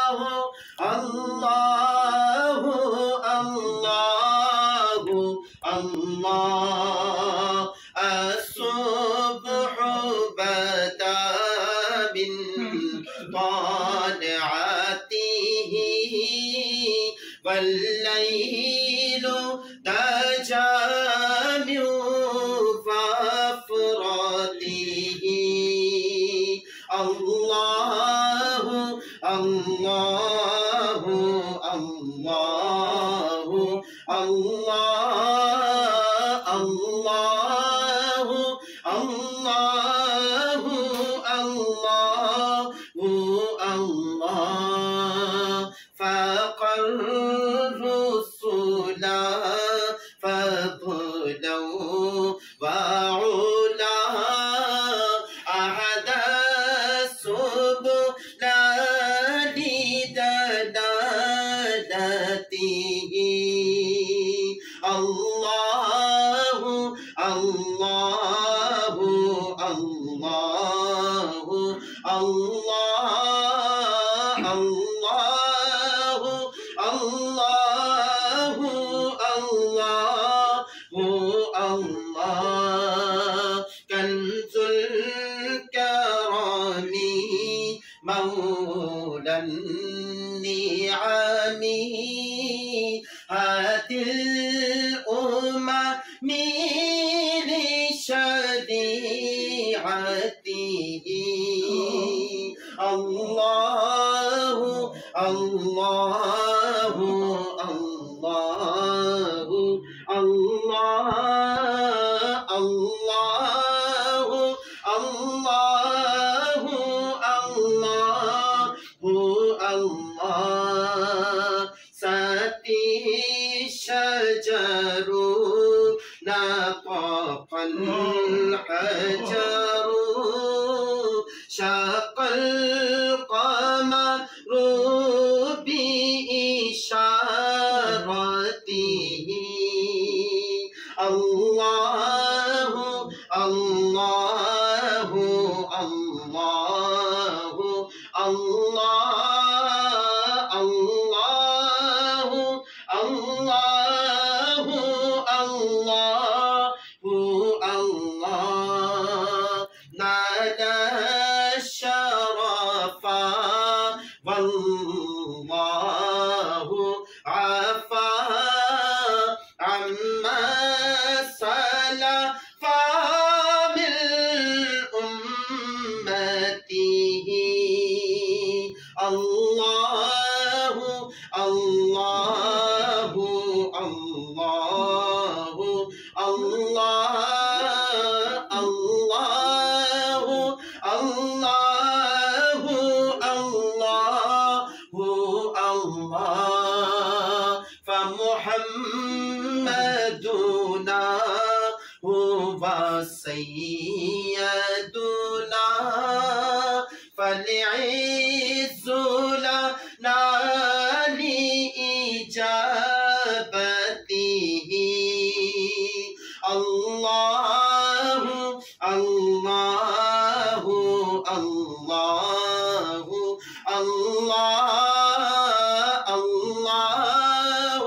अल्लाह अल्लाह अल्लाह अस्सुब्ह बदा बिन तालिअतिही वल्लैल दजा मिन फफ़रातिही अल्लाह अल्लाह अल्लाह अल्लाह अल्लाह अल्लाह अल्लाह अल्लाह फ़क़र रुसुला फ़क़दौ वउला अहद सुबुला लिदलालतिही अल्लाह अल्लाह अल्लाह अल्लाह अल्लाह अल्लाह अल्लाह अल्लाह कंजुल करमी मौलन निआमी हादिल उम्मी लिशरीअतिही अल्लाह अल्लाह अल्लाह अल्लाह अल्लाह अल्लाह अल्लाह अल्लाह सती शजरु नक़ल हजरु शक़ल क़मरु बिइशारतिही अल्लाह अल्लाह अल्लाह अल्लाह अल्लाह अल्लाह अल्लाह अल्लाह नादा शरफा वल्लाहु अफ़ा अम्मा सलफ़ा मिन उम्मतिही अल्लाह अल्लाह अल्लाह अल्लाह अल्लाह अल्लाह अल्लाह अल्लाह फमुहम्मदुना हुवा सय्यदुना फलिइज़्ज़ु लना लिइजाबतिही अल्लाह अल्लाह अल्लाह अल्लाह अल्लाह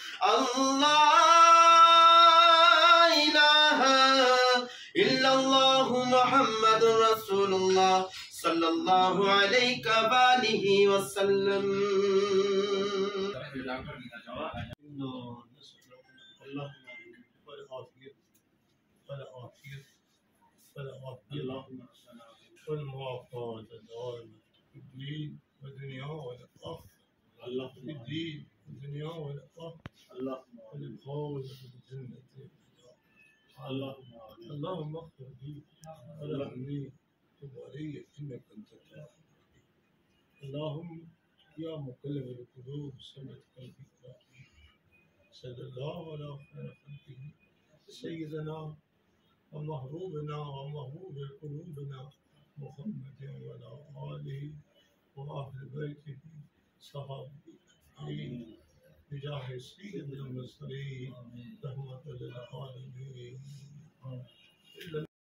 अल्लाह इलाहा इल्लल्लाह मुहम्मदुर रसूलुल्लाह सल्लल्लाहु अलैहि वालिहि वसल्लम। والدنيا والآخرة في الدين والدنيا والآخرة والفوز بالجنة اللهم اغفر لي وارحمني وتب علي إنك أنت التواب. اللهم يا مقلب القلوب ثبت قلبي على دينك. صلى الله على خير خلقه سيدنا ومحبوبنا ومحبوب قلوبنا محمد وعلى آله وأهل بيته صحابه أجمعين بجاه سيد المرسلين رحمة للعالمين.